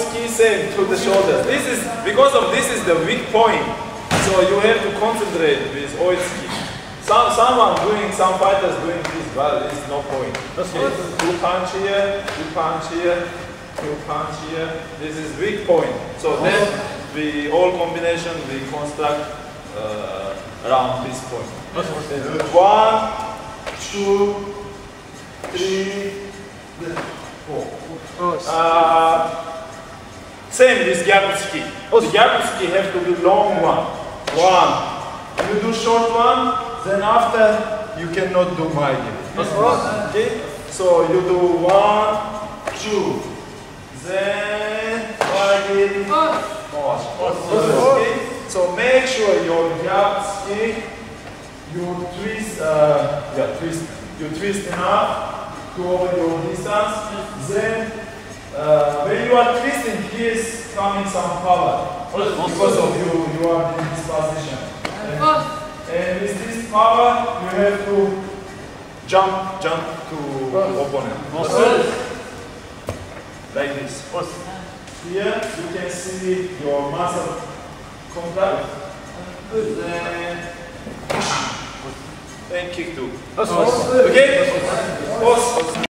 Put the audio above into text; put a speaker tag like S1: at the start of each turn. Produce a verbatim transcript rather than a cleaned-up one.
S1: ski same to the shoulders. This is because of this is the weak point. So you have to concentrate with oil ski. Some someone doing some fighters doing this, but it's no point. Okay. Two punch here, two punch here, two punch here. This is weak point. So then we all combination we construct uh, around this point. One, two, three, four. Uh, same with Gyarbuski. The Gyarbuski have to be long one. One. You do short one, then after you cannot do Maigi. Okay? So you do one, two, then Maigi. Okay? So make sure your Gyarbuski, you twist, uh, yeah, twist, you twist enough to cover your distance. Then uh, when you are twisting, here is coming some power because of you, you are in this position. And, and with this power, you have to jump, jump to opponent. Like this. Here you can see your muscle contact. Then, then kick two. Okay?